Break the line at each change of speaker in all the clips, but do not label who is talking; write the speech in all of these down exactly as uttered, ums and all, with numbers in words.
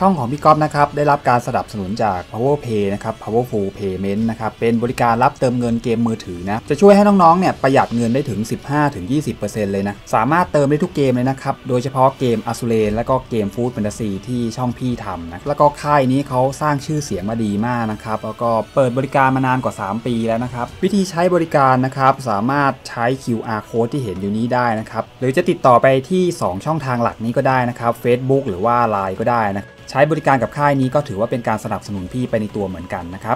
ช่องของพี่ก๊อฟนะครับได้รับการสนับสนุนจาก PowerPay นะครับ Powerful Payment นะครับเป็นบริการรับเติมเงินเกมมือถือนะจะช่วยให้น้องๆเนี่ยประหยัดเงินได้ถึง สิบห้าถึงยี่สิบเปอร์เซ็นต์ เลยนะสามารถเติมได้ทุกเกมเลยนะครับโดยเฉพาะเกม Azur และก็เกม Food Fantasy ที่ช่องพี่ทำนะแล้วก็ค่ายนี้เขาสร้างชื่อเสียงมาดีมากนะครับแล้วก็เปิดบริการมานานกว่าสามปีแล้วนะครับวิธีใช้บริการนะครับสามารถใช้ คิว อาร์ Code ที่เห็นอยู่นี้ได้นะครับหรือจะติดต่อไปที่สองช่องทางหลักนี้ก็ได้นะครับ Facebook หรือว่า ไลน์ ก็ได้นะใช้บริการกับค่ายนี้ก็ถือว่าเป็นการสนับสนุนพี่ไปในตัวเหมือนกันนะครับ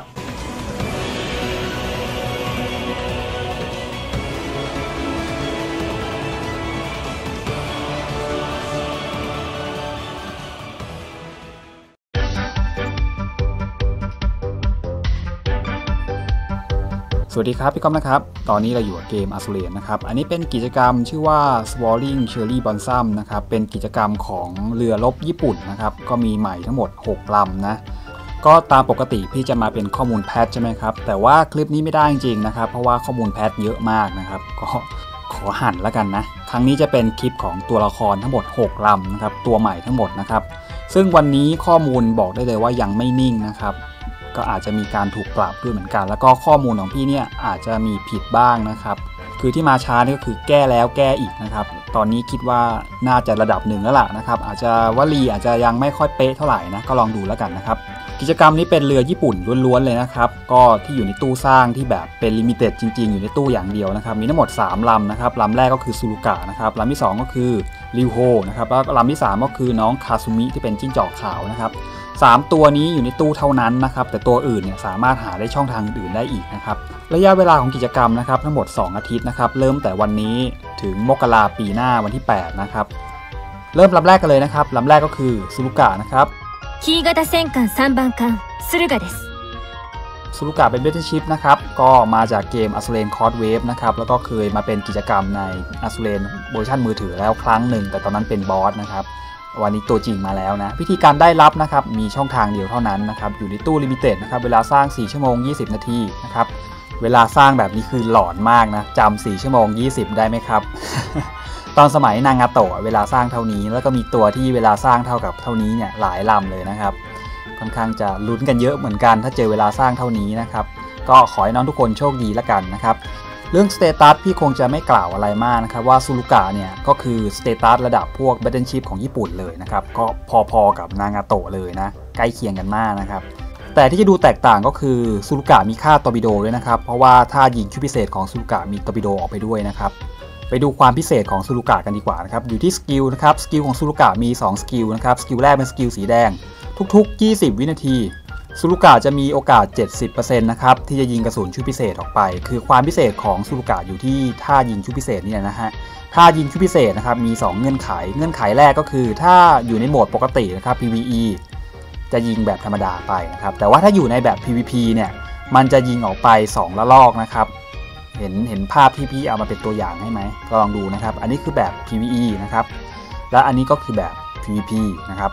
สวัสดีครับพี่ก้อมนะครับตอนนี้เราอยู่กับเกม Azur นะครับอันนี้เป็นกิจกรรมชื่อว่า Swirling Cherry Blossom นะครับเป็นกิจกรรมของเรือรบญี่ปุ่นนะครับก็มีใหม่ทั้งหมดหกลำนะก็ตามปกติพี่จะมาเป็นข้อมูลแพทใช่ไหมครับแต่ว่าคลิปนี้ไม่ได้จริงๆนะครับเพราะว่าข้อมูลแพทเยอะมากนะครับก็ขอหั่นแล้วกันนะครั้งนี้จะเป็นคลิปของตัวละครทั้งหมดหกลำนะครับตัวใหม่ทั้งหมดนะครับซึ่งวันนี้ข้อมูลบอกได้เลยว่ายังไม่นิ่งนะครับก็อาจจะมีการถูกปรับด้วยเหมือนกันแล้วก็ข้อมูลของพี่เนี่ยอาจจะมีผิดบ้างนะครับคือที่มาช้านี่ก็คือแก้แล้วแก้อีกนะครับตอนนี้คิดว่าน่าจะระดับหนึ่งแล้วล่ะนะครับอาจจะวลีอาจจะยังไม่ค่อยเป๊ะเท่าไหร่นะก็ลองดูแล้วกันนะครับกิจกรรมนี้เป็นเรือญี่ปุ่นล้วนๆเลยนะครับก็ที่อยู่ในตู้สร้างที่แบบเป็นลิมิเต็ดจริงๆอยู่ในตู้อย่างเดียวนะครับมีทั้งหมดสามลำนะครับลำแรกก็คือซูรุกะนะครับลำที่สองก็คือริวโฮนะครับแล้วลำที่สามก็คือน้องคาซุมิที่เป็นจิ้งจอกขาวนะครับสามตัวนี้อยู่ในตู้เท่านั้นนะครับแต่ตัวอื่นเนี่ยสามารถหาได้ช่องทางอื่นได้อีกนะครับระยะเวลาของกิจกรรมนะครับทั้งหมดสองอาทิตย์นะครับเริ่มแต่วันนี้ถึงมกราปีหน้าวันที่แปดนะครับเริ่มลำแรกกันเลยนะครับลำแรกก็คือซูรุกะนะครับ
キー型戦艦さんばん艦スルガです
ซูรุกะเป็นเบทเทิลชิพนะครับก็มาจากเกม Azur Cross Wave นะครับแล้วก็เคยมาเป็นกิจกรรมใน Azur เวอร์ชันมือถือแล้วครั้งหนึ่งแต่ตอนนั้นเป็นบอสนะครับวันนี้ตัวจริงมาแล้วนะวิธีการได้รับนะครับมีช่องทางเดียวเท่านั้นนะครับอยู่ในตู้ลิมิเต็ดนะครับเวลาสร้างสี่ชั่วโมงยี่สิบนาทีนะครับเวลาสร้างแบบนี้คือหลอนมากนะจำสี่ชั่วโมงยี่สิบได้ไหมครับ ตอนสมัยนางาโตะเวลาสร้างเท่านี้แล้วก็มีตัวที่เวลาสร้างเท่ากับเท่านี้เนี่ยหลายลำเลยนะครับค่อนข้างจะลุ้นกันเยอะเหมือนกันถ้าเจอเวลาสร้างเท่านี้นะครับก็ขอให้น้องทุกคนโชคดีละกันนะครับเรื่องสเตตัสพี่คงจะไม่กล่าวอะไรมากนะครับว่าซูรุกะเนี่ยก็คือสเตตัสระดับพวก Battleship ของญี่ปุ่นเลยนะครับก็พอๆกับนางาโตะเลยนะใกล้เคียงกันมากนะครับแต่ที่จะดูแตกต่างก็คือซูรุกะมีค่าตอร์ปิโดด้วยนะครับเพราะว่าถ้ายิงชุดพิเศษของซูรุกะมีตอร์ปิโดออกไปด้วยนะครับไปดูความพิเศษของซูรุกะกันดีกว่านะครับอยู่ที่สกิลนะครับสกิลของซูรุกะมีสองสกิลนะครับสกิลแรกเป็นสกิลสีแดงทุกๆยี่สิบวินาทีซูรุกะจะมีโอกาส เจ็ดสิบเปอร์เซ็นต์ นะครับที่จะยิงกระสุนชุดพิเศษออกไปคือความพิเศษของซูรุกะอยู่ที่ท่ายิงชุดพิเศษนี่นะฮะท่ายิงชุดพิเศษนะครับมีสองเงื่อนไขเงื่อนไขแรกก็คือถ้าอยู่ในโหมดปกตินะครับ พี วี อี จะยิงแบบธรรมดาไปนะครับแต่ว่าถ้าอยู่ในแบบ พี วี พี เนี่ยมันจะยิงออกไปสองระลอกนะครับเห็นเห็นภาพที่พี่เอามาเป็นตัวอย่างให้ไหมก็ลองดูนะครับอันนี้คือแบบ พี วี อี นะครับและอันนี้ก็คือแบบ พี วี พี นะครับ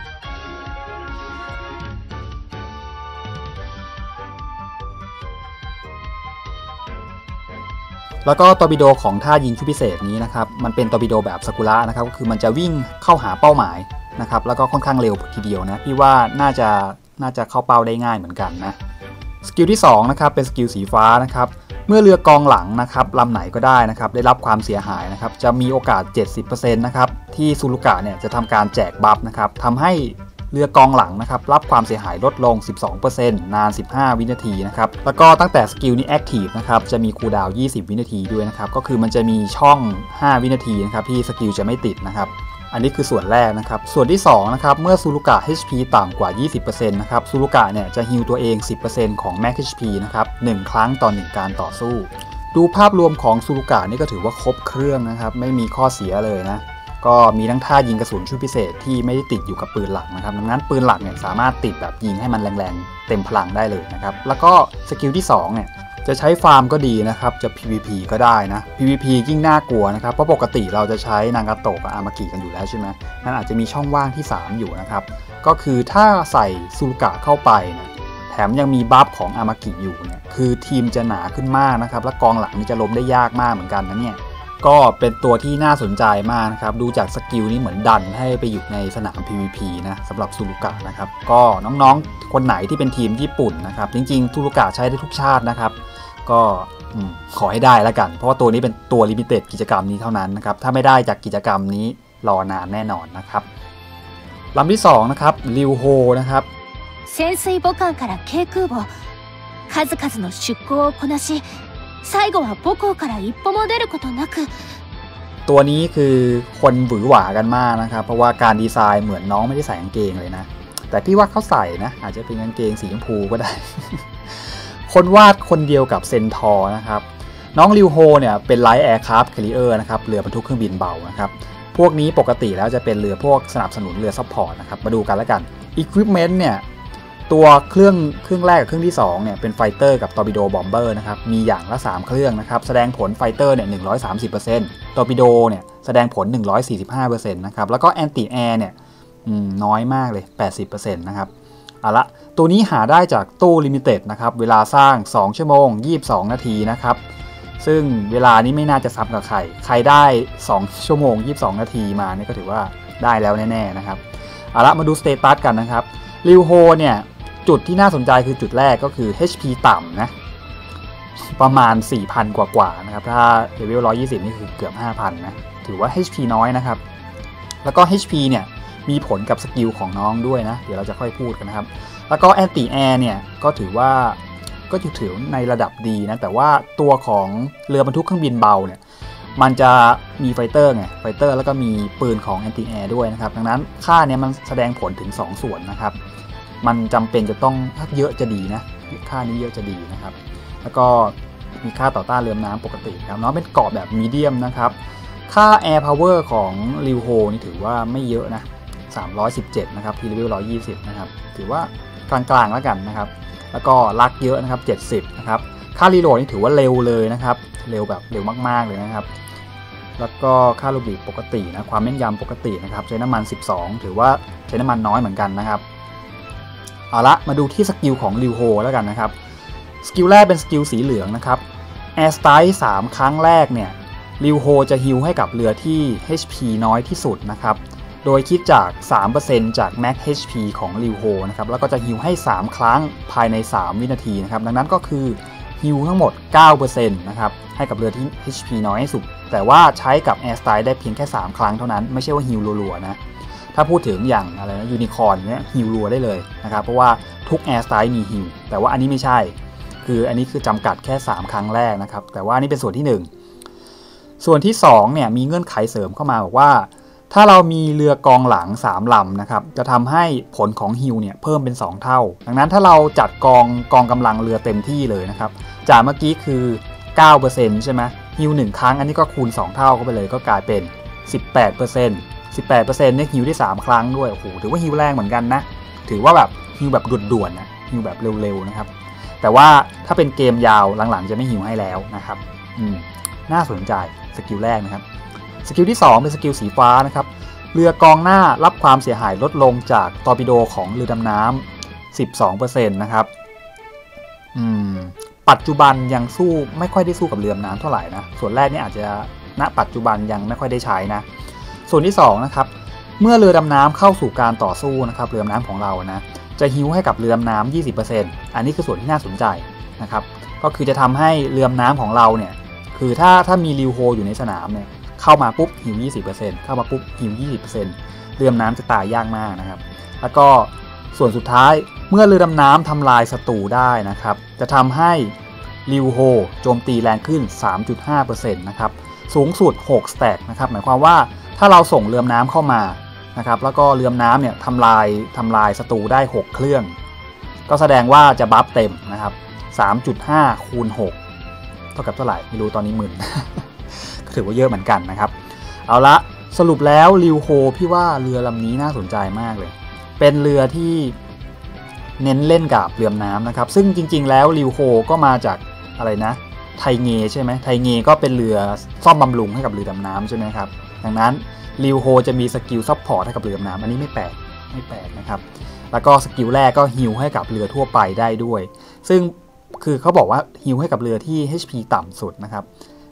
แล้วก็ตอร์ปิโดของท่ายิงชุดพิเศษนี้นะครับมันเป็นตอร์ปิโดแบบซากุระนะครับก็คือมันจะวิ่งเข้าหาเป้าหมายนะครับแล้วก็ค่อนข้างเร็วทีเดียวนะพี่ว่าน่าจะน่าจะเข้าเป้าได้ง่ายเหมือนกันนะสกิลที่สองนะครับเป็นสกิลสีฟ้านะครับเมื่อเรือกองหลังนะครับลำไหนก็ได้นะครับได้รับความเสียหายนะครับจะมีโอกาส เจ็ดสิบเปอร์เซ็นต์ นะครับที่ซูรุกะเนี่ยจะทำการแจกบัฟนะครับทำให้เรือกองหลังนะครับรับความเสียหายลดลง สิบสองเปอร์เซ็นต์ นานสิบห้าวินาทีนะครับแล้วก็ตั้งแต่สกิลนี้แอคทีฟนะครับจะมีคูลดาวน์ยี่สิบวินาทีด้วยนะครับก็คือมันจะมีช่องห้าวินาทีนะครับที่สกิลจะไม่ติดนะครับอันนี้คือส่วนแรกนะครับส่วนที่สองนะครับเมื่อซูรุกะ เอช พี ต่ำกว่า ยี่สิบเปอร์เซ็นต์ นะครับซูรุกะเนี่ยจะฮีลตัวเอง สิบเปอร์เซ็นต์ ของ Max เอช พี นะครับหนึ่งครั้งต่อหนึ่งการต่อสู้ดูภาพรวมของซูรุกะนี่ก็ถือว่าครบเครื่องนะครับไม่มีข้อเสียเลยนะก็มีทั้งท่ายิงกระสุนชุดพิเศษที่ไม่ได้ติดอยู่กับปืนหลักนะครับดังนั้นปืนหลักเนี่ยสามารถติดแบบยิงให้มันแรงๆเต็มพลังได้เลยนะครับแล้วก็สกิลที่สองเนี่ยจะใช้ฟาร์มก็ดีนะครับจะ พี วี พี ก็ได้นะ พี วี พี ยิ่งน่ากลัวนะครับเพราะปกติเราจะใช้นางาโตะกับอามากิกันอยู่แล้วใช่ไหมนั่นอาจจะมีช่องว่างที่สามอยู่นะครับก็คือถ้าใส่ซูรุกะเข้าไปนะแถมยังมีบัฟของอามากิอยู่เนี่ยคือทีมจะหนาขึ้นมากนะครับและกองหลังนี่จะล้มได้ยากมากเหมือนกันนะเนี่ยก็เป็นตัวที่น่าสนใจมากนะครับดูจากสกิลนี้เหมือนดันให้ไปอยู่ในสนาม พี วี พี นะสำหรับซูรุกะนะครับก็น้องๆคนไหนที่เป็นทีมญี่ปุ่นนะครับจริงๆซูรุกะใช้ได้ทุกชาตินะครับก็ขอให้ได้แล้วกันเพราะว่าตัวนี้เป็นตัวลิมิเต็ดกิจกรรมนี้เท่านั้นนะครับถ้าไม่ได้จากกิจกรรมนี้รอนานแน่นอนนะครับลำที่สองนะครับริวโฮนะครับ
潜水母艦から軽空母数々の出航をこなし最後は母港から一歩も出ることなく
ตัวนี้คือคนหวือหวากันมากนะครับเพราะว่าการดีไซน์เหมือนน้องไม่ได้ใส่กางเกงเลยนะแต่พี่ว่าเขาใส่นะอาจจะเป็นกางเกงสีชมพูก็ได้ คนวาดคนเดียวกับเซนทอร์นะครับน้องริวโฮเนี่ยเป็นไลท์แอร์คราฟต์แคริเออร์นะครับเรือบรรทุกเครื่องบินเบานะครับพวกนี้ปกติแล้วจะเป็นเรือพวกสนับสนุนเรือซัพพอร์ตนะครับมาดูกันแล้วกัน Equipment เนี่ยตัวเครื่องเครื่องแรกกับเครื่องที่สองเนี่ยเป็นไฟเตอร์กับตอร์ปิโดบอมเบอร์นะครับมีอย่างละสามเครื่องนะครับแสดงผลไฟเตอร์เนี่ย หนึ่งร้อยสามสิบเปอร์เซ็นต์ ตอร์ปิโดเนี่ยแสดงผล หนึ่งร้อยสี่สิบห้าเปอร์เซ็นต์ นะครับแล้วก็แอนตี้แอร์เนี่ยน้อยมากเลย แปดสิบเปอร์เซ็นต์ นะครับเอาละตัวนี้หาได้จากตู้ลิมิเต็ดนะครับเวลาสร้างสองชั่วโมงยี่สิบสองนาทีนะครับซึ่งเวลานี้ไม่น่าจะซ้ำกับใครใครได้สองชั่วโมงยี่สิบสองนาทีมาเนี่ยก็ถือว่าได้แล้วแน่ๆนะครับเอาละมาดูสเตตัสกันนะครับริวโฮเนี่ยจุดที่น่าสนใจคือจุดแรกก็คือ เอช พี ต่ำนะประมาณ สี่พัน กว่าๆนะครับถ้าเลเวลหนึ่งร้อยยี่สิบนี่คือเกือบ ห้าพัน นะถือว่า เอช พี น้อยนะครับแล้วก็ เอช พี เนี่ยมีผลกับสกิลของน้องด้วยนะเดี๋ยวเราจะค่อยพูดกันนะครับแล้วก็แอนตี้แอร์เนี่ยก็ถือว่าก็ถือในระดับดีนะแต่ว่าตัวของเรือบรรทุกเครื่องบินเบาเนี่ยมันจะมีไฟเตอร์ไงไฟเตอร์แล้วก็มีปืนของแอนตี้แอร์ด้วยนะครับดังนั้นค่าเนี่ยมันแสดงผลถึงสองส่วนนะครับมันจำเป็นจะต้องถ้าเยอะจะดีนะค่านี้เยอะจะดีนะครับแล้วก็มีค่าต่อต้านเรือน้ำปกติครับน้องเป็นเกราะแบบมีเดียมนะครับค่า Air Power ของริวโฮนี่ถือว่าไม่เยอะนะสามร้อยสิบเจ็ดนะครับที่เลเวลหนึ่งร้อยยี่สิบนะครับถือว่ากลางๆแล้วกันนะครับแล้วก็ลักเยอะนะครับเจ็ดสิบนะครับค่ารีโหลดนี่ถือว่าเร็วเลยนะครับเร็วแบบเร็วมากๆเลยนะครับแล้วก็ค่าลูบิกปกตินะความแม่นยำปกตินะครับใช้น้ำมันสิบสองถือว่าใช้น้ำมันน้อยเหมือนกันนะครับเอาละมาดูที่สกิลของริวโฮแล้วกันนะครับสกิลแรกเป็นสกิลสีเหลืองนะครับแอร์สไตล์สามครั้งแรกเนี่ยริวโฮจะฮีลให้กับเรือที่ เอช พี น้อยที่สุดนะครับโดยคิดจาก สามเปอร์เซ็นต์ จาก Max เอช พี ของริวโฮนะครับแล้วก็จะฮีลให้สามครั้งภายในสามวินาทีนะครับดังนั้นก็คือฮีลทั้งหมด เก้าเปอร์เซ็นต์ นะครับให้กับเรือที่ เอช พี น้อยที่สุดแต่ว่าใช้กับแอร์สไตล์ได้เพียงแค่สามครั้งเท่านั้นไม่ใช่ว่าฮีลรัวๆนะถ้าพูดถึงอย่างอะไรนะยูนิคอร์นเนี่ยฮิลรัวได้เลยนะครับเพราะว่าทุกแอร์สไตล์มีฮิลแต่ว่าอันนี้ไม่ใช่คืออันนี้คือจำกัดแค่สามครั้งแรกนะครับแต่ว่านี่เป็นส่วนที่หนึ่งส่วนที่สองเนี่ยมีเงื่อนไขเสริมเข้ามาบอกว่าถ้าเรามีเรือกองหลังสามลำนะครับจะทำให้ผลของฮิลเนี่ยเพิ่มเป็นสองเท่าดังนั้นถ้าเราจัดกองกองกำลังเรือเต็มที่เลยนะครับจากเมื่อกี้คือ เก้าเปอร์เซ็นต์ ใช่ไหมฮิลหนึ่งครั้งอันนี้ก็คูณสองเท่าเข้าไปเลยก็กลายเป็น สิบแปดเปอร์เซ็นต์สิบแปดเปอร์เซ็นต์ เนี่ยฮิลได้สามครั้งด้วยโอ้โหถือว่าฮิลแรงเหมือนกันนะถือว่าแบบฮิลแบบด่วนๆนะฮิลแบบเร็วๆนะครับแต่ว่าถ้าเป็นเกมยาวหลังๆจะไม่ฮิลให้แล้วนะครับอืมน่าสนใจสกิลแรกนะครับสกิลที่สองเป็นสกิลสีฟ้านะครับเรือกองหน้ารับความเสียหายลดลงจากตอร์ปิโดของเรือดำน้ำ สิบสองเปอร์เซ็นต์ นะครับอืมปัจจุบันยังสู้ไม่ค่อยได้สู้กับเรือดำน้ำเท่าไหร่นะส่วนแรกนี่อาจจะณปัจจุบันยังไม่ค่อยได้ใช้นะส่วนที่สองนะครับเมื่อเรือดำน้ำเข้าสู่การต่อสู้นะครับเรือดำน้ำของเรานะจะฮิลให้กับเรือดำน้ำ ยี่สิบเปอร์เซ็นต์ อันนี้คือส่วนที่น่าสนใจนะครับก็คือจะทำให้เรือดำน้ำของเราเนี่ยคือถ้าถ้ามีริวโฮอยู่ในสนามเนี่ยเข้ามาปุ๊บฮิล ยี่สิบเปอร์เซ็นต์ เข้ามาปุ๊บฮิล ยี่สิบเปอร์เซ็นต์ เรือดำน้ำจะตายยากมากนะครับแล้วก็ส่วนสุดท้ายเมื่อเรือดำน้ำทำลายศัตรูได้นะครับจะทำให้ริวโฮโจมตีแรงขึ้น สามจุดห้าเปอร์เซ็นต์ นะครับสูงสุดหกสแต็กนะครับหมายความว่าถ้าเราส่งเรือน้ำเข้ามานะครับแล้วก็เรือน้ำเนี่ยทำลายทำลายศัตรูได้หกเครื่องก็แสดงว่าจะบัฟเต็มนะครับ สามจุดห้า คูณหกเท่ากับเท่าไหร่ไม่รู้ตอนนี้หมื่น ก็ถือว่าเยอะเหมือนกันนะครับเอาละสรุปแล้วริวโฮพี่ว่าเรือลำนี้น่าสนใจมากเลยเป็นเรือที่เน้นเล่นกับเรือน้ำนะครับซึ่งจริงๆแล้วริวโฮก็มาจากอะไรนะไทเงใช่ไหมไทเงก็เป็นเรือซ่อมบำรุงให้กับเรือดำน้ำใช่ไหมครับดังนั้นริวโฮจะมีสกิลซัพพอร์ตให้กับเรือดำน้ำอันนี้ไม่แปลกไม่แปลกนะครับแล้วก็สกิลแรกก็ฮิลให้กับเรือทั่วไปได้ด้วยซึ่งคือเขาบอกว่าฮิลให้กับเรือที่ เอช พี ต่ำสุดนะครับ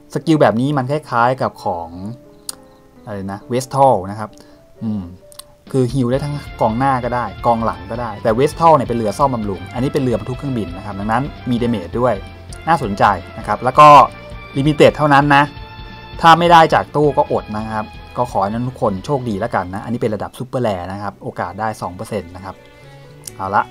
สกิลแบบนี้มันคล้ายๆกับของอะไรนะเวสทอลนะครับอืมคือฮิลได้ทั้งกองหน้าก็ได้กองหลังก็ได้แต่เวสทอลเนี่ยเป็นเรือซ่อมบำรุงอันนี้เป็นเรือบรรทุกเครื่องบินนะครับดังนั้นมีเดเมจด้วยน่าสนใจนะครับแล้วก็ลิมิเต็ดเท่านั้นนะถ้าไม่ได้จากตู้ก็อดนะครับก็ขอให้ทุกคนโชคดีแล้วกันนะอันนี้เป็นระดับซุปเปอร์แรร์นะครับโอกาสได้ สองเปอร์เซ็นต์ นะครับเอาละ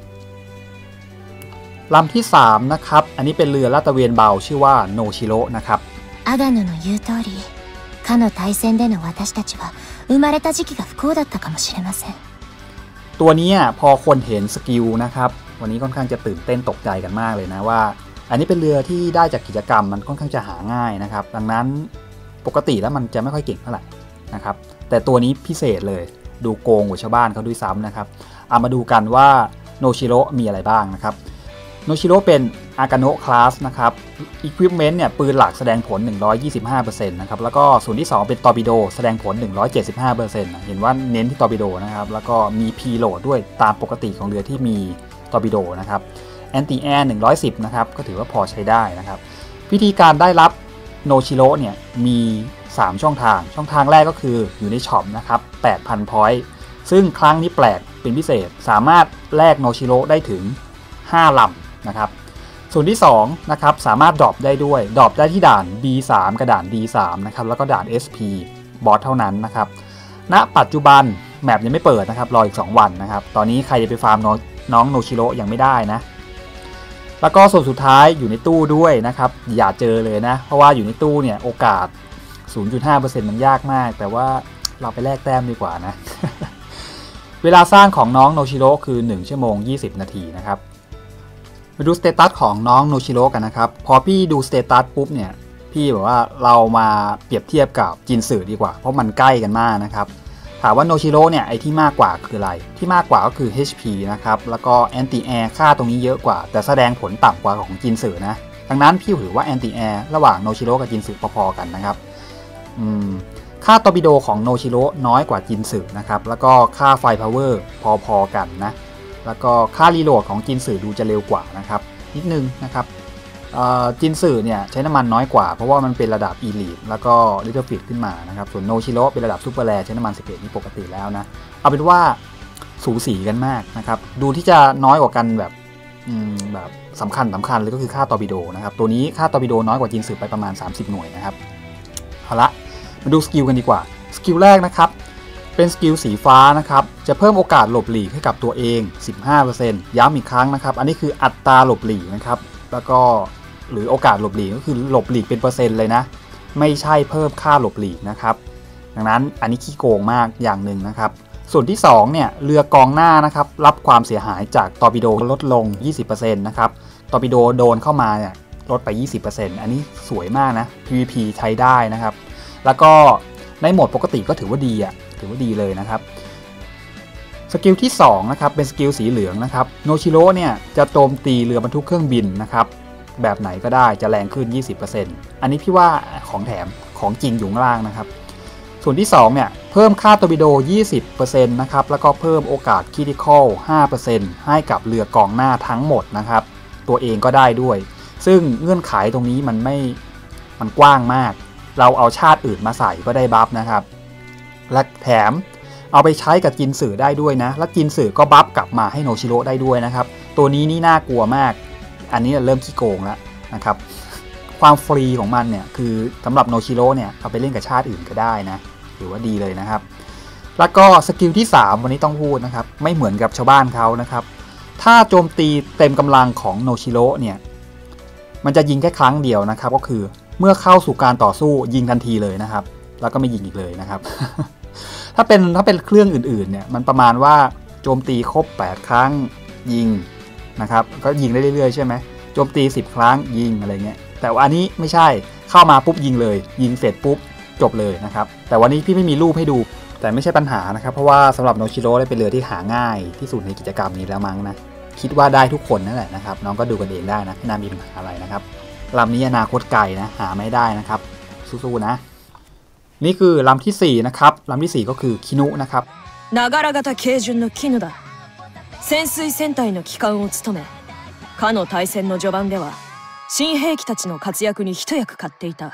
ลำที่สามนะครับอันนี้เป็นเรือลาดตระเวนเบาชื่อว่าโนชิโร่นะครับ
アガノの言う通りかの対戦での私たちは生まれた時期が不幸だったかもしれません
ตัวนี้พอคนเห็นสกิลนะครับวันนี้ค่อนข้างจะตื่นเต้นตกใจกันมากเลยนะว่าอันนี้เป็นเรือที่ได้จากกิจกรรมมันค่อนข้างจะหาง่ายนะครับดังนั้นปกติแล้วมันจะไม่ค่อยเก่งเท่าไหร่นะครับแต่ตัวนี้พิเศษเลยดูโกงกว่าชาวบ้านเขาด้วยซ้ำนะครับเอามาดูกันว่าโนชิโร่มีอะไรบ้างนะครับโนชิโร่เป็นอากาโนะคลาสนะครับอุปกรณ์เนี่ยปืนหลักแสดงผล หนึ่งร้อยยี่สิบห้าเปอร์เซ็นต์ นะครับแล้วก็ส่วนที่สองเป็นตอร์ปิโดแสดงผล หนึ่งร้อยเจ็ดสิบห้าเปอร์เซ็นต์ เห็นว่าเน้นที่ตอร์ปิโดนะครับแล้วก็มีพีโหลดด้วยตามปกติของเรือที่มีตอร์ปิโดนะครับแอนตี้แอร์หนึ่งร้อยสิบนะครับก็ถือว่าพอใช้ได้นะครับวิธีการได้รับโนชิโร่เนี่ยมีสามช่องทางช่องทางแรกก็คืออยู่ในช็อปนะครับ แปดพัน พอยต์ซึ่งครั้งนี้แปลกเป็นพิเศษสามารถแลกโนชิโร่ได้ถึงห้าลำนะครับส่วนที่สองนะครับสามารถดรอปได้ด้วยดรอปได้ที่ด่าน บี สาม กับด่าน ดี สาม นะครับแล้วก็ด่าน เอส พี บอสเท่านั้นนะครับณปัจจุบันแมปยังไม่เปิดนะครับรออีกสองวันนะครับตอนนี้ใครจะไปฟาร์มน้องโนชิโร่ยังไม่ได้นะแล้วก็ส่วนสุดท้ายอยู่ในตู้ด้วยนะครับอย่าเจอเลยนะเพราะว่าอยู่ในตู้เนี่ยโอกาส ศูนย์จุดห้าเปอร์เซ็นต์ มันยากมากแต่ว่าเราไปแลกแต้มดีกว่านะ เวลาสร้างของน้องโนชิโร่คือหนึ่งชั่วโมงยี่สิบนาทีนะครับมาดูสเตตัสของน้องโนชิโร่กันนะครับพอพี่ดูสเตตัสปุ๊บเนี่ยพี่บอกว่าเรามาเปรียบเทียบกับจินสึดีกว่าเพราะมันใกล้กันมากนะครับถามว่าโนชิโร่เนี่ยไอที่มากกว่าคืออะไรที่มากกว่าก็คือ เอช พี นะครับแล้วก็แอนตี้แอร์ค่าตรงนี้เยอะกว่าแต่แสดงผลต่ำกว่าของจินสึนะดังนั้นพี่ถือว่าแอนตี้แอร์ระหว่างโนชิโร่กับจินสึพอๆกันนะครับค่าตอร์ปิโดของโนชิโร่น้อยกว่าจินสึนะครับแล้วก็ค่าไฟพาวเวอร์พอๆกันนะแล้วก็ค่ารีโหลดของจินสึดูจะเร็วกว่านะครับนิดนึงนะครับจินสึเนี่ยใช้น้ำมันน้อยกว่าเพราะว่ามันเป็นระดับอีลิทแล้วก็ลิตเติ้ลฟิตขึ้นมานะครับส่วนโนชิโร่เป็นระดับซูเปอร์แรร์ใช้น้ำมันสิบเอ็ดนี่ปกติแล้วนะเอาเป็นว่าสูสีกันมากนะครับดูที่จะน้อยกว่ากันแบบแบบสำคัญสำคัญเลยก็คือค่าตอร์ปิโดนะครับตัวนี้ค่าตอร์ปิโดน้อยกว่าจินสึไปประมาณสามสิบหน่วยนะครับเอาละมาดูสกิลกันดีกว่าสกิลแรกนะครับเป็นสกิลสีฟ้านะครับจะเพิ่มโอกาสหลบหลีกให้กับตัวเอง สิบห้าเปอร์เซ็นต์ ย้ำอีกครั้งนะครับอันนี้คืออัตราหลบหลีกนะครับแล้วก็หรือโอกาสหลบหลีกก็คือหลบหลีกเป็นเปอร์เซ็นต์เลยนะไม่ใช่เพิ่มค่าหลบหลีกนะครับดังนั้นอันนี้ขี้โกงมากอย่างหนึ่งนะครับส่วนที่สองเนี่ยเรือกองหน้านะครับรับความเสียหายจากตอร์ปิโดลดลง ยี่สิบเปอร์เซ็นต์ นะครับตอร์ปิโดโดนเข้ามาเนี่ยลดไป ยี่สิบเปอร์เซ็นต์ อันนี้สวยมากนะ พี วี พี ใช้ได้นะครับแล้วก็ในโหมดปกติก็ถือว่าดีอ่ะถือว่าดีเลยนะครับสกิลที่สองนะครับเป็นสกิลสีเหลืองนะครับโนชิโร่เนี่ยจะโจมตีเรือบรรทุกเครื่องบินนะครับแบบไหนก็ได้จะแรงขึ้น ยี่สิบเปอร์เซ็นต์ อันนี้พี่ว่าของแถมของจริงอยู่ข้างล่างนะครับส่วนที่สองเนี่ยเพิ่มค่าตอร์ปิโด ยี่สิบเปอร์เซ็นต์ นะครับแล้วก็เพิ่มโอกาสคริติคอล ห้าเปอร์เซ็นต์ ให้กับเรือกองหน้าทั้งหมดนะครับตัวเองก็ได้ด้วยซึ่งเงื่อนไขตรงนี้มันไม่มันกว้างมากเราเอาชาติอื่นมาใส่ก็ได้บัฟนะครับและแถมเอาไปใช้กับจินสึได้ด้วยนะแล้วจินสึก็บัฟกลับมาให้โนชิโร่ได้ด้วยนะครับตัวนี้นี่น่ากลัวมากอันนี้เริ่มขี้โกงแล้วนะครับความฟรีของมันเนี่ยคือสำหรับโนชิโร่เนี่ยเอาไปเล่นกับชาติอื่นก็ได้นะถือว่าดีเลยนะครับแล้วก็สกิลที่สามวันนี้ต้องพูดนะครับไม่เหมือนกับชาวบ้านเขานะครับถ้าโจมตีเต็มกำลังของโนชิโร่เนี่ยมันจะยิงแค่ครั้งเดียวนะครับก็คือเมื่อเข้าสู่การต่อสู้ยิงทันทีเลยนะครับแล้วก็ไม่ยิงอีกเลยนะครับ ถ้าเป็นถ้าเป็นเครื่องอื่นๆเนี่ยมันประมาณว่าโจมตีครบแปดครั้งยิงนะครับก็ยิงได้เรื่อยๆใช่ไหมโจมตีสิบครั้งยิงอะไรเงี้ยแต่ว่าอันนี้ไม่ใช่เข้ามาปุ๊บยิงเลยยิงเสร็จปุ๊บจบเลยนะครับแต่วันนี้พี่ไม่มีรูปให้ดูแต่ไม่ใช่ปัญหานะครับเพราะว่าสำหรับโนชิโร่ได้เป็นเรือที่หาง่ายที่สุดในกิจกรรมนี้แล้วมั้งนะคิดว่าได้ทุกคนนั่นแหละนะครับน้องก็ดูกันเองได้นะไม่น่ามีปัญหาอะไรนะครับลำนี้อนาคตไกลนะหาไม่ได้นะครับสู้ๆนะนี่คือลำที่สี่นะครับลำที่สี่ก็คือคินุนะครับ
長良型軽巡の絹だ潜水戦隊の旗艦を務めかの大戦の序盤では新兵器たちの活躍に一役買っていた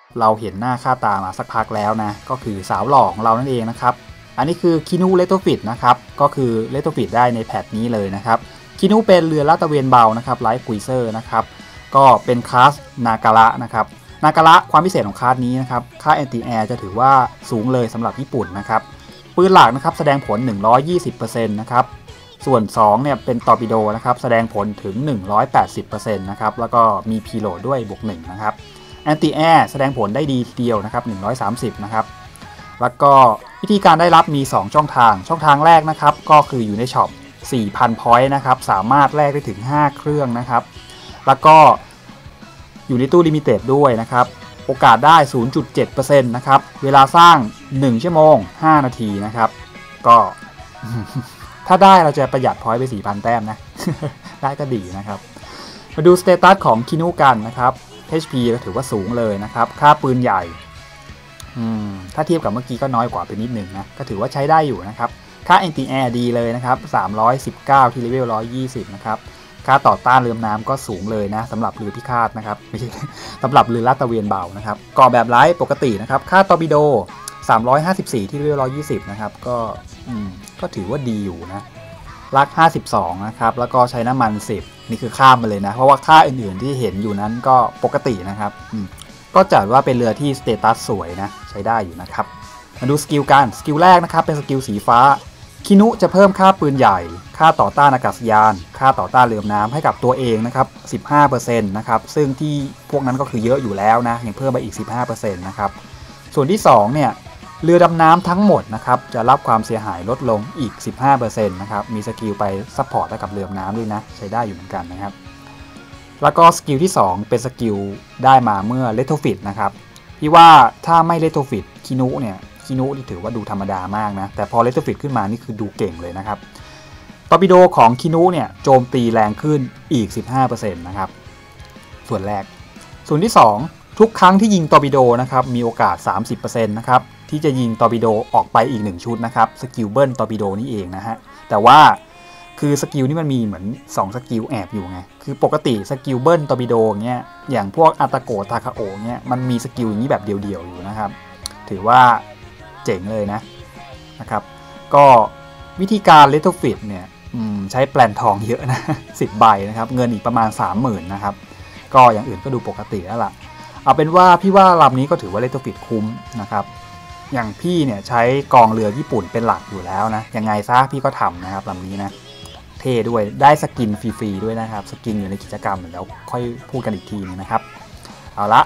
เราเห็นหน้าค่าตามาสักพักแล้วนะก็คือสาวหล่อของเรานั่นเองนะครับอันนี้คือคินูเลโตฟิตนะครับก็คือเลโตฟิตได้ในแพทนี้เลยนะครับคินูเป็นเรือลาดตระเวนเบานะครับไลท์คุยเซอร์นะครับก็เป็นคลาสนาการะนะครับนาการะความพิเศษของคลาสนี้นะครับค่าแอนตี้แอร์จะถือว่าสูงเลยสำหรับญี่ปุ่นนะครับปืนหลักนะครับแสดงผล หนึ่งร้อยยี่สิบเปอร์เซ็นต์ นะครับส่วนสองเนี่ยเป็นตอร์ปิโดนะครับแสดงผลถึง หนึ่งร้อยแปดสิบเปอร์เซ็นต์ นะครับแล้วก็มีพีโลดด้วยบวกหนึ่งนะครับแอนตี้แอร์แสดงผลได้ดีทีเดียวนะครับหนึ่งร้อยสามสิบนะครับแล้วก็วิธีการได้รับมีสองช่องทางช่องทางแรกนะครับก็คืออยู่ในช็อป สี่พัน พอยต์นะครับสามารถแลกได้ถึงห้าเครื่องนะครับแล้วก็อยู่ในตู้ลิมิเต็ดด้วยนะครับโอกาสได้ ศูนย์จุดเจ็ดเปอร์เซ็นต์ นะครับเวลาสร้างหนึ่งชั่วโมงห้านาทีนะครับก็ ถ้าได้เราจะประหยัดพอยต์ไป สี่พัน แต้มนะ ได้ก็ดีนะครับมาดูสเตตัสของคินูกันนะครับ เอช พี ก็ถือว่าสูงเลยนะครับค่าปืนใหญ่ถ้าเทียบกับเมื่อกี้ก็น้อยกว่าไปนิดหนึ่งนะก็ถือว่าใช้ได้อยู่นะครับค่า แอนตี้แอร์ ดีเลยนะครับสามร้อยสิบเก้าที่เลเวลหนึ่งร้อยยี่สิบนะครับค่าต่อต้านเรือน้ำก็สูงเลยนะสำหรับเรือพิฆาตนะครับไม่ใช่สำหรับเรือลาดตระเวนเบานะครับก่อแบบไร้ปกตินะครับค่าตอร์ปิโดสามร้อยห้าสิบสี่ที่เลเวลหนึ่งร้อยยี่สิบนะครับก็ก็ถือว่าดีอยู่นะลักห้าสิบสองนะครับแล้วก็ใช้น้ำมันสิบนี่คือข้ามไปเลยนะเพราะว่าค่าอื่นๆที่เห็นอยู่นั้นก็ปกตินะครับก็จัดว่าเป็นเรือที่สเตตัสสวยนะใช้ได้อยู่นะครับมาดูสกิลกันสกิลแรกนะครับเป็นสกิลสีฟ้าคินุจะเพิ่มค่าปืนใหญ่ค่าต่อต้านอากาศยานค่าต่อต้านเรือน้ำให้กับตัวเองนะครับ สิบห้าเปอร์เซ็นต์ นะครับซึ่งที่พวกนั้นก็คือเยอะอยู่แล้วนะยังเพิ่มไปอีก สิบห้าเปอร์เซ็นต์ นะครับส่วนที่สองเนี่ยเรือดำน้ำทั้งหมดนะครับจะรับความเสียหายลดลงอีก สิบห้าเปอร์เซ็นต์ นะครับมีสกิลไปซัพพอร์ตให้กับเรือน้ำด้วยนะใช้ได้อยู่เหมือนกันนะครับแล้วก็สกิลที่สองเป็นสกิลได้มาเมื่อเลโทฟิตนะครับพี่ว่าถ้าไม่เลโทฟิตคินุเนี่ยคินุถือว่าดูธรรมดามากนะแต่พอเลโทฟิตขึ้นมานี่คือดูเก่งเลยนะครับตอร์ปิโดของคินุเนี่ยโจมตีแรงขึ้นอีก สิบห้าเปอร์เซ็นต์ นะครับส่วนแรกส่วนที่สองทุกครั้งที่ยิงตอร์ปิโดนะครับมีโอกาส สามสิบเปอร์เซ็นต์ นะครับที่จะยิงตอร์ปิโดออกไปอีกหนึ่งชุดนะครับสกิลเบิลตอร์ปิโดนี่เองนะฮะแต่ว่าคือสกิลนี่มันมีเหมือนสองสกิลแอบอยู่ไงคือปกติสกิลเบิลตอร์ปิโดเงี้ยอย่างพวกอาตาโกะทาคาโอะเงี้ยมันมีสกิลอย่างนี้แบบเดียวๆอยู่นะครับถือว่าเจ๋งเลยนะนะครับก็วิธีการเลโทฟิตเนี่ยใช้แปลนทองเยอะนะสิบใบนะครับเงินอีกประมาณ สามหมื่น นะครับก็อย่างอื่นก็ดูปกติแล้วล่ะเอาเป็นว่าพี่ว่าลำนี้ก็ถือว่าเลโทฟิตคุ้มนะครับอย่างพี่เนี่ยใช้กองเรือญี่ปุ่นเป็นหลักอยู่แล้วนะยังไงซะพี่ก็ทำนะครับลำนี้นะเท่ด้วยได้สกินฟรีๆด้วยนะครับสกินอยู่ในกิจกรรมเดี๋ยวค่อยพูดกันอีกทีนึงนะครับเอาละ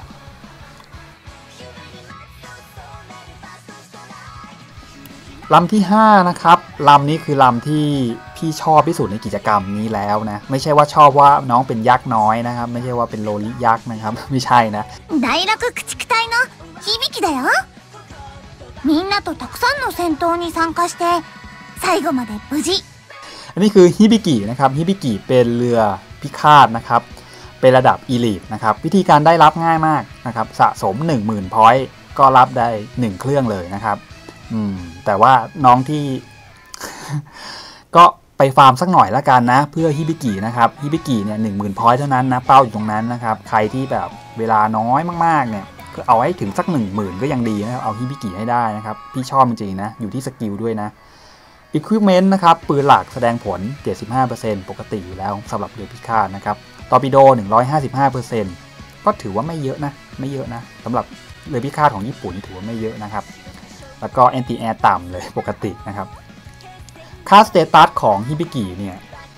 ลำที่ห้านะครับลำนี้คือลำที่พี่ชอบที่สุดในกิจกรรมนี้แล้วนะไม่ใช่ว่าชอบว่าน้องเป็นยักษ์น้อยนะครับไม่ใช่ว่าเป็นโลลิยักษ์นะครับไม่ใช่นะ
大楽駆逐隊の響きだよみんなとたくさんの戦闘に参加して最後まで無事
อันนี้คือฮิบิกินะครับฮิบิกิเป็นเรือพิฆาตนะครับเป็นระดับอีลิทนะครับวิธีการได้รับง่ายมากนะครับสะสม หนึ่งหมื่น พอยต์ก็รับได้หนึ่งเครื่องเลยนะครับอืมแต่ว่าน้องที่ ก็ไปฟาร์มสักหน่อยละกันนะเพื่อฮิบิกินะครับฮิบิกิเนี่ยหนึ่งหมื่นพอยต์เท่านั้นนะเป้าอยู่ตรงนั้นนะครับใครที่แบบเวลาน้อยมากๆเนี่ยก็เอาให้ถึงสักหนึ่งหมื่นก็ยังดีนะครับเอาฮิบิกิให้ได้นะครับพี่ชอบจริงๆนะอยู่ที่สกิลด้วยนะEquipment นะครับปืนหลักแสดงผล เจ็ดสิบห้าเปอร์เซ็นต์ ปกติอยู่แล้วสำหรับเรือพิฆาตนะครับตอร์ปิโด หนึ่งร้อยห้าสิบห้าเปอร์เซ็นต์ ก็ถือว่าไม่เยอะนะไม่เยอะนะสำหรับเรือพิฆาตของญี่ปุ่นถือว่าไม่เยอะนะครับแล้วก็แอนตี้แอร์ต่ำเลยปกตินะครับค่าสเตตัสของฮิบิกิเนี่ย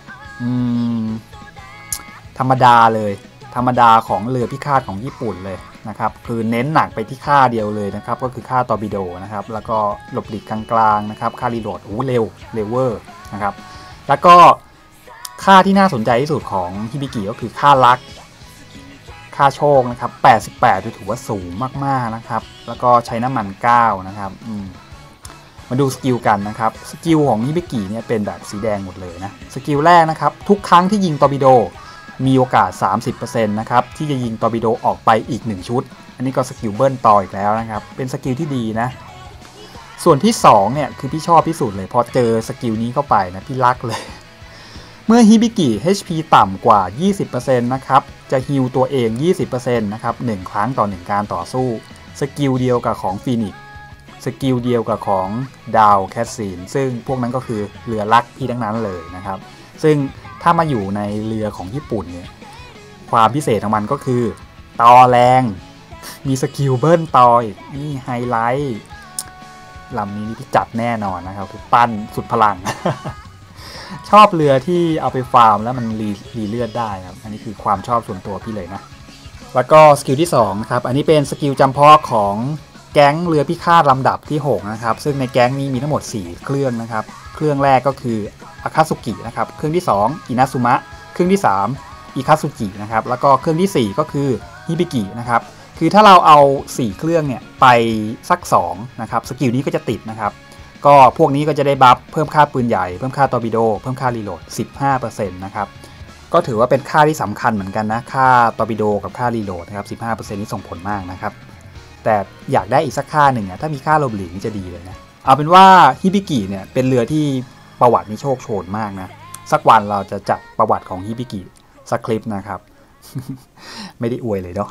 ธรรมดาเลยธรรมดาของเรือพิฆาตของญี่ปุ่นเลยนะครับคือเน้นหนักไปที่ค่าเดียวเลยนะครับก็คือค่าตอร์ปิโดนะครับแล้วก็หลบหลีกกลางๆนะครับค่ารีโหลดโอ้เร็วเร็วเวอร์นะครับแล้วก็ค่าที่น่าสนใจที่สุดของฮิบิกิก็คือค่าลักค่าโชคนะครับแปดสิบแปดถือว่าสูงมากๆนะครับแล้วก็ใช้น้ำมันเก้านะครับมาดูสกิลกันนะครับสกิลของฮิบิกิเนี่ยเป็นแบบสีแดงหมดเลยนะสกิลแรกนะครับทุกครั้งที่ยิงตอร์ปิโดมีโอกาส สามสิบเปอร์เซ็นต์ นะครับที่จะยิงตอร์ปิโดออกไปอีกหนึ่งชุดอันนี้ก็สกิลเบิ้ลต่ออีกแล้วนะครับเป็นสกิลที่ดีนะส่วนที่สองเนี่ยคือพี่ชอบที่สุดเลยพอเจอสกิลนี้เข้าไปนะพี่รักเลยเมื่อฮิบิกิ เอช พี ต่ำกว่า ยี่สิบเปอร์เซ็นต์ นะครับจะฮีลตัวเอง ยี่สิบเปอร์เซ็นต์ นะครับหนึ่งครั้งต่อหนึ่งการต่อสู้สกิลเดียวกับของฟีนิกซ์สกิลเดียวกับของดาวแคสซีนซึ่งพวกนั้นก็คือเรือลักพี่ทั้งนั้นเลยนะครับซึ่งถ้ามาอยู่ในเรือของญี่ปุ่นเนี่ยความพิเศษของมันก็คือตอแรงมีสกิลเบิ้ลตออีกนี่ไฮไลท์ลำนี้นี่พี่จัดแน่นอนนะครับคือปั้นสุดพลัง ชอบเรือที่เอาไปฟาร์มแล้วมันรีรีเลือดได้ครับอันนี้คือความชอบส่วนตัวพี่เลยนะแล้วก็สกิลที่สองนะครับอันนี้เป็นสกิลจำเพาะของแก๊งเรือพิฆาตลำดับที่หกนะครับซึ่งในแก๊งนี้มีทั้งหมดสี่เครื่องนะครับเครื่องแรกก็คืออาคาสุกินะครับเครื่องที่สองอินาซุมะเครื่องที่สามอิคาสุกินะครับแล้วก็เครื่องที่สี่ก็คือฮิบิกินะครับคือถ้าเราเอาสี่เครื่องเนี่ยไปสักสองนะครับสกิลนี้ก็จะติดนะครับก็พวกนี้ก็จะได้บัฟเพิ่มค่าปืนใหญ่เพิ่มค่าตอร์ปิโดเพิ่มค่ารีโหลด สิบห้าเปอร์เซ็นต์ นะครับก็ถือว่าเป็นค่าที่สำคัญเหมือนกันนะค่าตอร์ปิโดกับค่ารีโหลดนะครับ สิบห้าเปอร์เซ็นต์ นี่ส่งผลมากนะครับแต่อยากได้อีกสักค่าหนึ่งอ่ะถ้ามีค่าโลบลีนี่จะดีเลยนะเอาเป็นว่าฮิบิกิเนี่ยเป็นเรือที่ประวัตินี่โชคโชนมากนะสักวันเราจะจัดประวัติของฮิบิกิสักคลิปนะครับ ไม่ได้อวยเลยเนาะ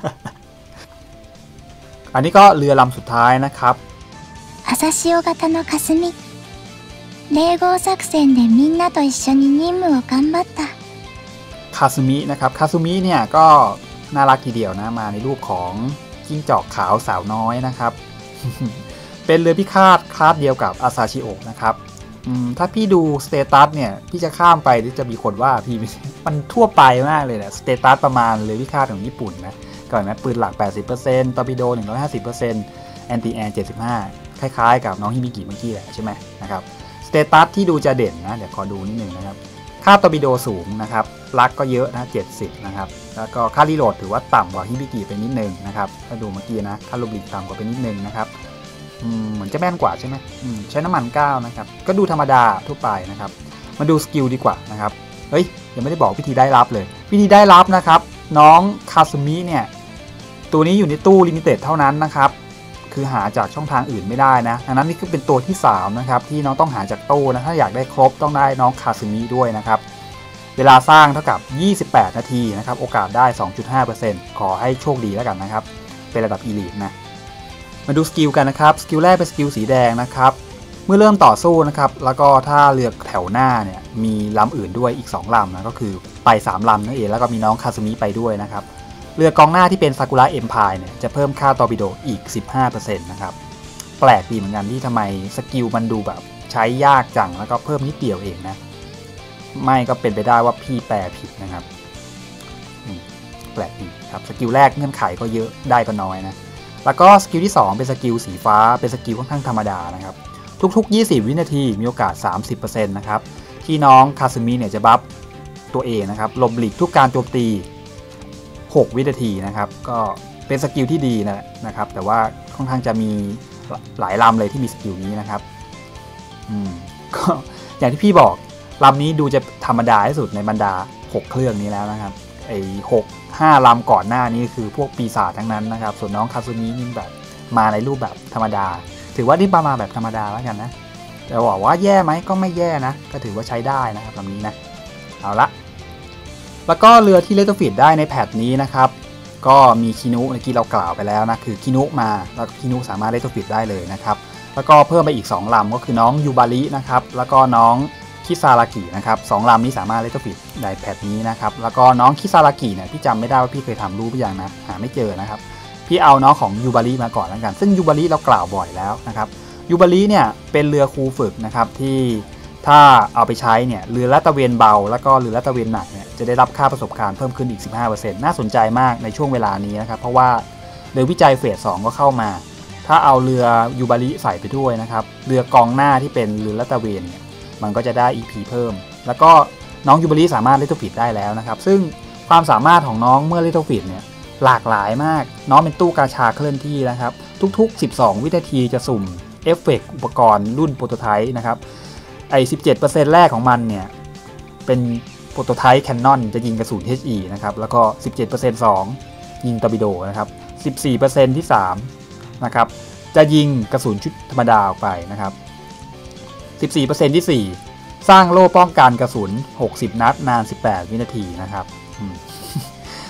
อันนี้ก็เรือลำสุดท้ายนะครับ
朝潮型の霞冷房作戦でみんなと一緒に任務を頑張った
คาซึมินะครับคาซึมิเนี่ยก็น่ารักทีเดียวนะมาในรูปของจิ้งจอกขาวสาวน้อยนะครับ เป็นเรือพิฆาตคลาสเดียวกับอาซาชิโอะนะครับถ้าพี่ดูสเตตัสเนี่ยพี่จะข้ามไปหรือจะมีคนว่าพี่ มันทั่วไปมากเลยแหละสเตตัสประมาณเรือพิฆาตของญี่ปุ่นนะก่อนนะปืนหลัก แปดสิบเปอร์เซ็นต์ ตอร์ปิโด หนึ่งร้อยห้าสิบเปอร์เซ็นต์ แอนตี้แอร์ เจ็ดสิบห้าคล้ายๆกับน้องฮิมิกิเมื่อกี้แหละใช่ไหมนะครับสเตตัสที่ดูจะเด่นนะเดี๋ยวขอดูนิดนึงนะครับค่าตอร์ปิโดสูงนะครับลักก็เยอะนะเจ็ดสิบนะครับแล้วก็ค่ารีโหลดถือว่าต่ำกว่าฮิมิกิไปนิดนึงนะครับถ้าดูเมื่อกี้นะค่าโลบลีต่ำกว่าไปนิดนึงนะครับเหมือนจะแม่นกว่าใช่ไหมใช้น้ำมันเก้านะครับก็ดูธรรมดาทั่วไปนะครับมาดูสกิลดีกว่านะครับเฮ้ยยังไม่ได้บอกวิธีได้รับเลยวิธีได้รับนะครับน้องคาซึมิเนี่ยตัวนี้อยู่ในตู้ลิมิเต็ดเท่านั้นนะครับคือหาจากช่องทางอื่นไม่ได้นะดังนั้นนี่คือเป็นตัวที่สามนะครับที่น้องต้องหาจากตู้นะถ้าอยากได้ครบต้องได้น้องคาซึมิด้วยนะครับเวลาสร้างเท่ากับยี่สิบแปดนาทีนะครับโอกาสได้ สองจุดห้าเปอร์เซ็นต์ ขอให้โชคดีแล้วกันนะครับเป็นระดับอีลิทนะมาดูสกิลกันนะครับสกิลแรกเป็นสกิลสีแดงนะครับเมื่อเริ่มต่อสู้นะครับแล้วก็ถ้าเรือแถวหน้าเนี่ยมีลำอื่นด้วยอีกสองลำนะก็คือไปสามลำนั่นเองแล้วก็มีน้องคาซึมิไปด้วยนะครับเรือกองหน้าที่เป็นซากุระเอ็มพายเนี่ยจะเพิ่มค่าตอร์ปิโดอีก สิบห้าเปอร์เซ็นต์ นะครับแปลกดีเหมือนกันที่ทำไมสกิลมันดูแบบใช้ยากจังแล้วก็เพิ่มนิดเดียวเองนะไม่ก็เป็นไปได้ว่าพี่แปลผิดนะครับแปลกดีครับสกิลแรกเงื่อนไขก็เยอะได้ก็น้อยนะแล้วก็สกิลที่สองเป็นสกิลสีฟ้าเป็นสกิลค่อนข้างธรรมดานะครับทุกๆยี่สิบวินาทีมีโอกาส สามสิบเปอร์เซ็นต์ นะครับที่น้องคาซึมิเนี่ยจะบัฟตัวเองนะครับหลบหลีกทุกการโจมตีหกวินาทีนะครับก็เป็นสกิลที่ดีนะนะครับแต่ว่าค่อนข้างจะมีหลายลำเลยที่มีสกิลนี้นะครับอืมก็อย่างที่พี่บอกลำนี้ดูจะธรรมดาที่สุดในบรรดาหกเครื่องนี้แล้วนะครับไอ้หก ห้าลำก่อนหน้านี้คือพวกปีศาจทั้งนั้นนะครับส่วนน้องคาซึมินี่แบบมาในรูปแบบธรรมดาถือว่านี่ประมาณแบบธรรมดาแล้วกันนะแต่บอกว่าแย่ไหมก็ไม่แย่นะก็ถือว่าใช้ได้นะครับลำนี้นะเอาละแล้วก็เรือที่เลโตฟิตได้ในแพทนี้นะครับก็มีคินุเมื่อกี้เรากล่าวไปแล้วนะคือคินุมาแล้วคินุสามารถเลโตฟิตได้เลยนะครับแล้วก็เพิ่มไปอีกสองลำก็คือน้องยูบารินะครับแล้วก็น้องคิซารากินะครับสองลำนี้สามารถเลโตฟิตได้แพทนี้นะครับแล้วก็น้องคิซารากิเนี่ยพี่จำไม่ได้ว่าพี่เคยทำรูปหรือยังนะหาไม่เจอนะครับพี่เอาน้องของยูบาริมาก่อนแล้วกันซึ่งยูบาริเรากล่าวบ่อยแล้วนะครับยูบาริเนี่ยเป็นเรือครูฝึกนะครับที่ถ้าเอาไปใช้เนี่ยเรือลาดตระเวนเบาแล้วก็เรือลาดตระเวนหนักเนี่ยจะได้รับค่าประสบการณ์เพิ่มขึ้นอีก สิบห้าเปอร์เซ็นต์ น่าสนใจมากในช่วงเวลานี้นะครับเพราะว่าเรือวิจัยเฟสสองก็เข้ามาถ้าเอาเรือยูบาริใส่ไปด้วยนะครับเรือกองหน้าที่เป็นเรือลาดตระเวนเนี่ยมันก็จะได้ อี พี เพิ่มแล้วก็น้องยูบาริสามารถเลโตฟิตได้แล้วนะครับซึ่งความสามารถของน้องเมื่อเลโตฟิตเนี่ยหลากหลายมากน้องเป็นตู้กาชาเคลื่อนที่นะครับทุกๆสิบสองวินาทีจะสุ่มเอฟเฟกต์อุปกรณ์รุ่นโปรโตไทป์นะครับไอ้ สิบเจ็ดเปอร์เซ็นต์ แรกของมันเนี่ยเป็นโปรโตไทป์แคนนอนจะยิงกระสุน เอช อี นะครับแล้วก็ สิบเจ็ดเปอร์เซ็นต์ สองยิงตอร์ปิโดนะครับ สิบสี่เปอร์เซ็นต์ ที่สามนะครับจะยิงกระสุนชุดธรรมดาออกไปนะครับ สิบสี่เปอร์เซ็นต์ ที่สี่สร้างโล่ป้องกันกระสุนหกสิบนัดนานสิบแปดวินาทีนะครับ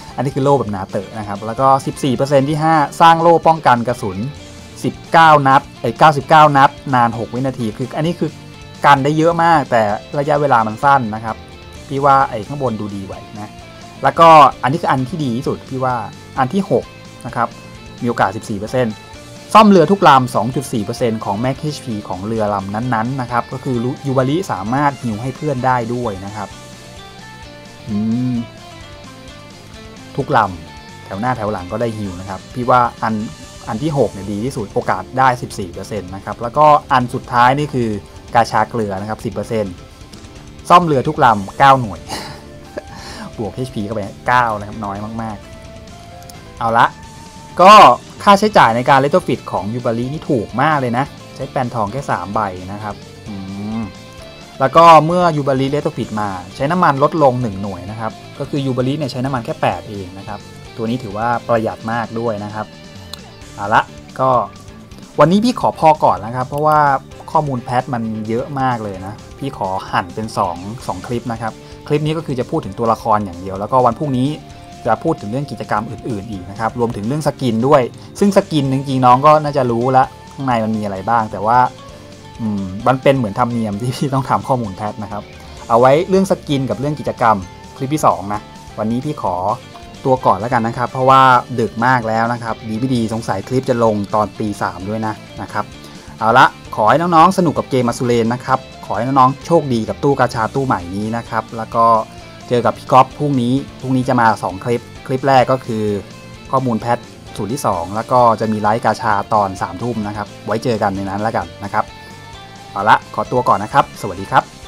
อันนี้คือโล่แบบหนาเต๋อนะครับแล้วก็ สิบสี่เปอร์เซ็นต์ ที่ห้าสร้างโล่ป้องกันกระสุนสิบเก้านัดไอ้เก้าสิบเก้านัดนานหกวินาทีคืออันนี้คือกันได้เยอะมากแต่ระยะเวลามันสั้นนะครับพี่ว่าไอ้ข้างบนดูดีไว้นะแล้วก็อันนี้คืออันที่ดีที่สุดพี่ว่าอันที่หกนะครับมีโอกาส สิบสี่เปอร์เซ็นต์ ซ่อมเรือทุกลำ สองจุดสี่เปอร์เซ็นต์ ของ Max เอช พี ของเรือลำนั้นๆนะครับก็คือยูบาริสามารถฮิวให้เพื่อนได้ด้วยนะครับอืมทุกลำแถวหน้าแถวหลังก็ได้ฮิวนะครับพี่ว่าอันอันที่หกเนี่ยดีที่สุดโอกาสได้ สิบสี่เปอร์เซ็นต์ นะครับแล้วก็อันสุดท้ายนี่คือกาชาเกลือนะครับ สิบเปอร์เซ็นต์ ซ่อมเรือทุกลำเก้าหน่วย บวก เอช พี เข้าไปเก้านะครับน้อยมากๆเอาละก็ค่าใช้จ่ายในการเลตโตฟิตของยูบารินี่ถูกมากเลยนะใช้แปนทองแค่สามใบนะครับอืมแล้วก็เมื่อยูบาริเลตโตฟิตมาใช้น้ำมันลดลงหนึ่งหน่วยนะครับก็คือยูบาริเนี่ยใช้น้ำมันแค่แปดเองนะครับตัวนี้ถือว่าประหยัดมากด้วยนะครับเอาละก็วันนี้พี่ขอพอก่อนนะครับเพราะว่าข้อมูลแพทมันเยอะมากเลยนะพี่ขอหั่นเป็นสอง สองคลิปนะครับคลิปนี้ก็คือจะพูดถึงตัวละครอย่างเดียวแล้วก็วันพรุ่งนี้จะพูดถึงเรื่องกิจกรรมอื่นๆอีกนะครับรวมถึงเรื่องสกินด้วยซึ่งสกินจริงๆน้องก็น่าจะรู้ละข้างในมันมีอะไรบ้างแต่ว่าอืมมันเป็นเหมือนธรรมเนียมที่พี่ต้องทำข้อมูลแพทนะครับเอาไว้เรื่องสกินกับเรื่องกิจกรรมคลิปที่สองนะวันนี้พี่ขอตัวก่อนแล้วกันนะครับเพราะว่าดึกมากแล้วนะครับดีไม่ดีสงสัยคลิปจะลงตอนตีสามด้วยนะนะครับเอาละขอให้น้องๆสนุกกับเกมอสูรนะครับขอให้น้องๆโชคดีกับตู้กาชาตู้ใหม่นี้นะครับแล้วก็เจอกับพี่ก๊อฟพรุ่งนี้พรุ่งนี้จะมาสองคลิปคลิปแรกก็คือข้อมูลแพทสูตรที่สองแล้วก็จะมีไลฟ์กาชาตอนสามทุ่มนะครับไว้เจอกันในนั้นแล้วกันนะครับเอาละขอตัวก่อนนะครับสวัสดีครับ